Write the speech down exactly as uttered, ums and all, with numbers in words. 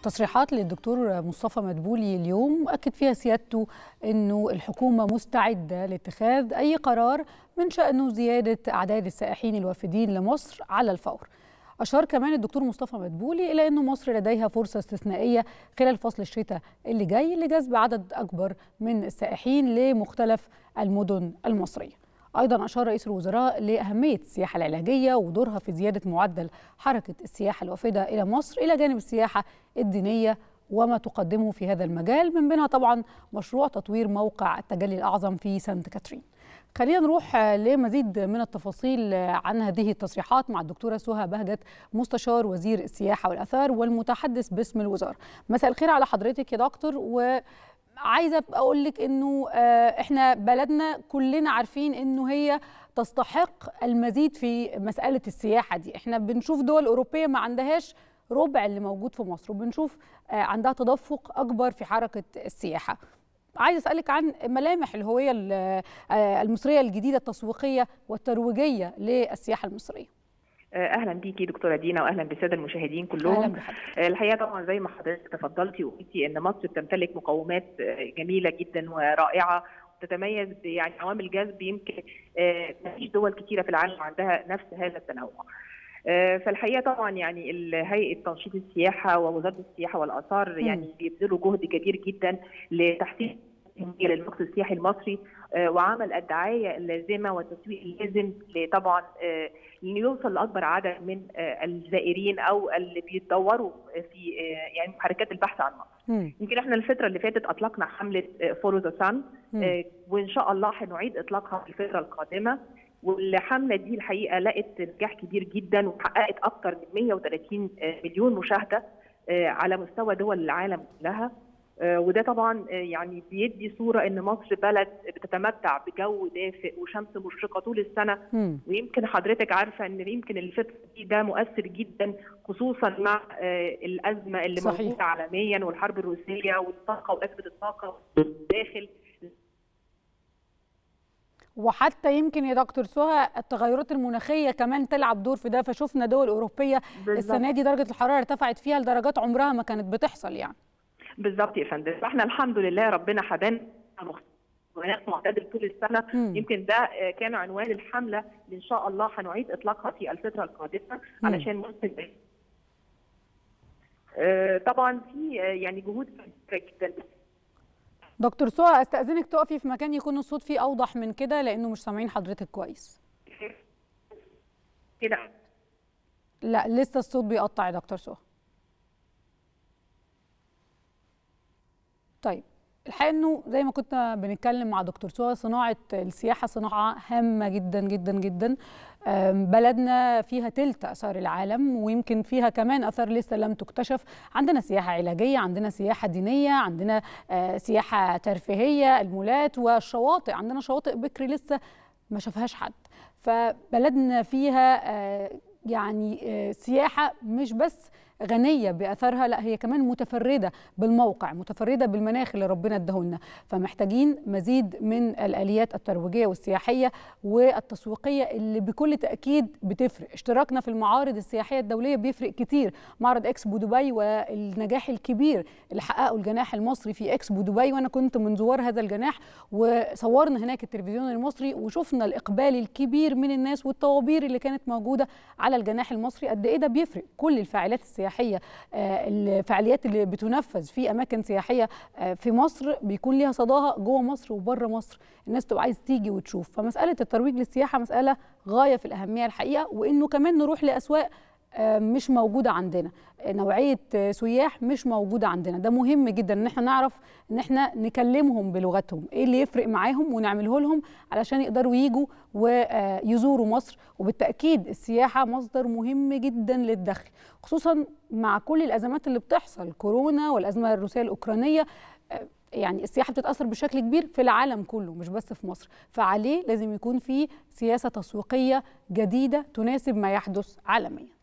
تصريحات للدكتور مصطفى مدبولي اليوم أكد فيها سيادته أنه الحكومة مستعدة لاتخاذ أي قرار من شأنه زيادة أعداد السائحين الوافدين لمصر على الفور. أشار كمان الدكتور مصطفى مدبولي إلى أنه مصر لديها فرصة استثنائية خلال فصل الشتاء اللي جاي لجذب عدد أكبر من السائحين لمختلف المدن المصرية. أيضا أشار رئيس الوزراء لأهمية السياحة العلاجية ودورها في زيادة معدل حركة السياحة الوافدة إلى مصر إلى جانب السياحة الدينية وما تقدمه في هذا المجال، من بينها طبعا مشروع تطوير موقع التجلي الأعظم في سانت كاترين. خلينا نروح لمزيد من التفاصيل عن هذه التصريحات مع الدكتورة سهى بهجت مستشار وزير السياحة والآثار والمتحدث باسم الوزارة. مساء الخير على حضرتك يا دكتور، و عايزه اقول لك انه احنا بلدنا كلنا عارفين انه هي تستحق المزيد في مساله السياحه دي. احنا بنشوف دول اوروبيه ما عندهاش ربع اللي موجود في مصر، وبنشوف عندها تدفق اكبر في حركه السياحه. عايزه اسالك عن ملامح الهويه المصريه الجديده التسويقيه والترويجيه للسياحه المصريه. اهلا بيكي دكتوره دينا، واهلا بالساده المشاهدين كلهم. الحقيقه طبعا زي ما حضرتك تفضلتي وقلتي ان مصر بتمتلك مقومات جميله جدا ورائعه وتتميز يعني عوامل جذب يمكن ما فيش دول كثيره في العالم عندها نفس هذا التنوع. فالحقيقه طبعا يعني هيئه تنشيط السياحه ووزاره السياحه والاثار يعني بيبذلوا جهد كبير جدا لتحسين للمقصد السياحي المصري وعمل الدعايه اللازمه والتسويق اللازم طبعا ليوصل لاكبر عدد من الزائرين او اللي بيدوروا في يعني محركات البحث عن مصر. يمكن احنا الفتره اللي فاتت اطلقنا حمله فولو ذا سان، وان شاء الله هنعيد اطلاقها في الفتره القادمه. والحمله دي الحقيقه لقت نجاح كبير جدا وحققت اكثر من مئة وثلاثين مليون مشاهده على مستوى دول العالم كلها. وده طبعا يعني بيدي صوره ان مصر بلد بتتمتع بجو دافئ وشمس مشرقه طول السنه. م. ويمكن حضرتك عارفه ان يمكن الفتره دي ده مؤثر جدا خصوصا مع الازمه اللي صحيح. موجوده عالميا والحرب الروسيه والطاقه وازمه الطاقه داخل. وحتى يمكن يا دكتور سهى التغيرات المناخيه كمان تلعب دور في ده، فشفنا دول اوروبيه بالزبط. السنه دي درجه الحراره ارتفعت فيها لدرجات عمرها ما كانت بتحصل يعني. بالظبط يا فندم، فاحنا الحمد لله ربنا هدانا مناخ معتدل طول السنه. م. يمكن ده كان عنوان الحمله اللي ان شاء الله هنعيد اطلاقها في الفتره القادمه علشان مصر آه طبعا في يعني جهود كبيره جدا. دكتور سهى استاذنك تقفي في مكان يكون الصوت فيه اوضح من كده لانه مش سامعين حضرتك كويس. كده لا لسه الصوت بيقطع يا دكتور سهى. طيب الحقيقه انه زي ما كنا بنتكلم مع دكتور سهى، صناعه السياحه صناعه هامه جدا جدا جدا. بلدنا فيها تلت اثار العالم ويمكن فيها كمان اثار لسه لم تكتشف. عندنا سياحه علاجيه، عندنا سياحه دينيه، عندنا سياحه ترفيهيه، المولات والشواطئ. عندنا شواطئ بكري لسه ما شافهاش حد. فبلدنا فيها يعني سياحه مش بس غنية بأثرها، لا هي كمان متفردة بالموقع، متفردة بالمناخ اللي ربنا اداهولنا. فمحتاجين مزيد من الآليات الترويجية والسياحية والتسويقية اللي بكل تأكيد بتفرق. اشتراكنا في المعارض السياحية الدولية بيفرق كتير. معرض اكسبو دبي والنجاح الكبير اللي حققه الجناح المصري في اكسبو دبي، وانا كنت من زوار هذا الجناح وصورنا هناك التلفزيون المصري وشفنا الإقبال الكبير من الناس والطوابير اللي كانت موجودة على الجناح المصري. قد ايه ده بيفرق. كل الفاعلات السياحية الفعاليات اللي بتنفذ في اماكن سياحيه في مصر بيكون ليها صداها جوه مصر وبره مصر، الناس تبقى عايز تيجي وتشوف. فمساله الترويج للسياحه مساله غايه في الاهميه الحقيقه، وانه كمان نروح لاسواق مش موجوده عندنا، نوعيه سياح مش موجوده عندنا. ده مهم جدا ان احنا نعرف ان احنا نكلمهم بلغتهم، ايه اللي يفرق معاهم ونعمله لهم علشان يقدروا يجوا ويزوروا مصر. وبالتاكيد السياحه مصدر مهم جدا للدخل، خصوصا مع كل الازمات اللي بتحصل، كورونا والازمه الروسيه الاوكرانيه. يعني السياحه بتتاثر بشكل كبير في العالم كله مش بس في مصر، فعليه لازم يكون في سياسه تسويقيه جديده تناسب ما يحدث عالميا.